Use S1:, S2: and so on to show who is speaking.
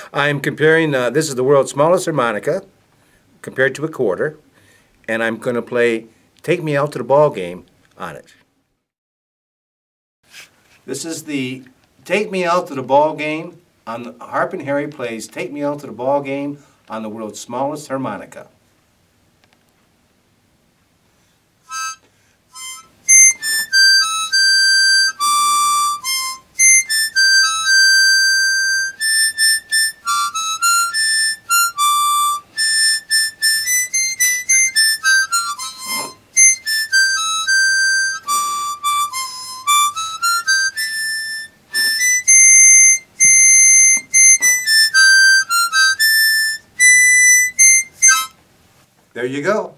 S1: I'm comparing, this is the world's smallest harmonica compared to a quarter, and I'm going to play Take Me Out to the Ball Game on it. This is the Take Me Out to the Ball Game on the Harpin Harry plays Take Me Out to the Ball Game on the world's smallest harmonica. There you go.